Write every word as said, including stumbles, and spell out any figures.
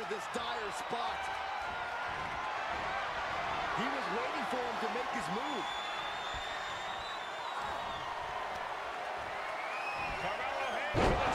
this dire spot. He was waiting for him to make his move. Carmelo hands